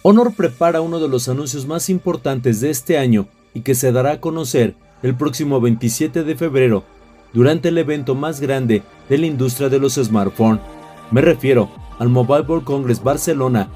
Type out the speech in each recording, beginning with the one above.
Honor prepara uno de los anuncios más importantes de este año y que se dará a conocer el próximo 27 de febrero durante el evento más grande de la industria de los smartphones. Me refiero al Mobile World Congress Barcelona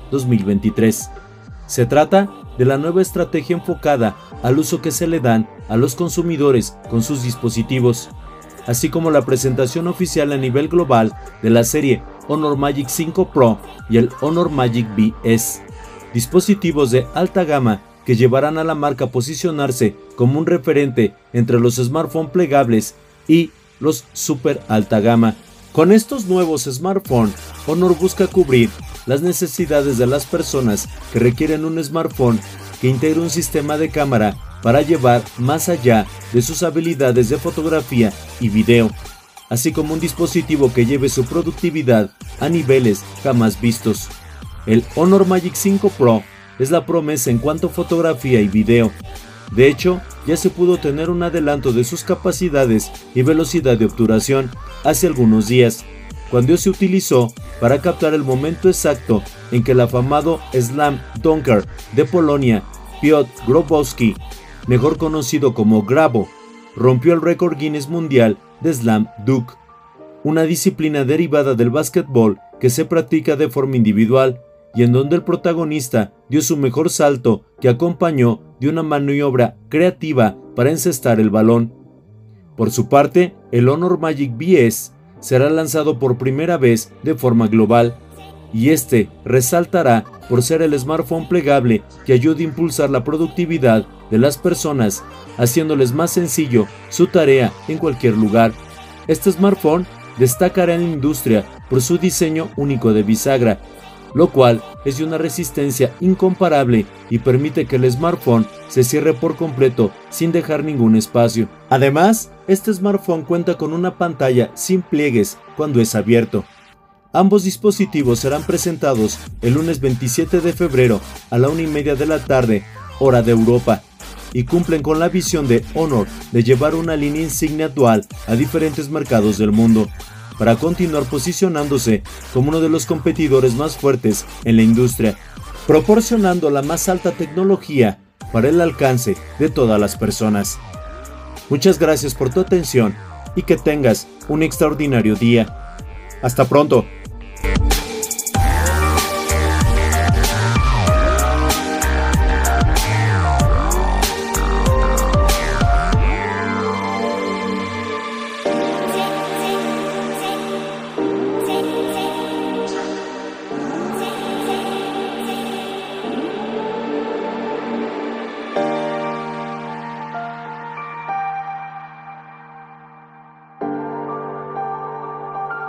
2023. Se trata de la nueva estrategia enfocada al uso que se le dan a los consumidores con sus dispositivos, así como la presentación oficial a nivel global de la serie Honor Magic 5 Pro y el Honor Magic VS, dispositivos de alta gama que llevarán a la marca a posicionarse como un referente entre los smartphones plegables y los super alta gama. Con estos nuevos smartphones, Honor busca cubrir las necesidades de las personas que requieren un smartphone que integre un sistema de cámara para llevar más allá de sus habilidades de fotografía y video, así como un dispositivo que lleve su productividad a niveles jamás vistos. El Honor Magic 5 Pro es la promesa en cuanto a fotografía y video. De hecho, ya se pudo tener un adelanto de sus capacidades y velocidad de obturación hace algunos días, cuando se utilizó para captar el momento exacto en que el afamado slam dunker de Polonia, Piotr Grabowski, mejor conocido como Grabo, rompió el récord Guinness mundial de slam dunk, una disciplina derivada del básquetbol que se practica de forma individual y en donde el protagonista dio su mejor salto, que acompañó de una maniobra creativa para encestar el balón. Por su parte, el Honor Magic VS será lanzado por primera vez de forma global, y este resaltará por ser el smartphone plegable que ayuda a impulsar la productividad de las personas, haciéndoles más sencillo su tarea en cualquier lugar. Este smartphone destacará en la industria por su diseño único de bisagra, lo cual es de una resistencia incomparable y permite que el smartphone se cierre por completo sin dejar ningún espacio. Además, este smartphone cuenta con una pantalla sin pliegues cuando es abierto. Ambos dispositivos serán presentados el lunes 27 de febrero a la 1:30 de la tarde, hora de Europa, y cumplen con la visión de Honor de llevar una línea insignia dual a diferentes mercados del mundo, para continuar posicionándose como uno de los competidores más fuertes en la industria, proporcionando la más alta tecnología para el alcance de todas las personas. Muchas gracias por tu atención y que tengas un extraordinario día. Hasta pronto.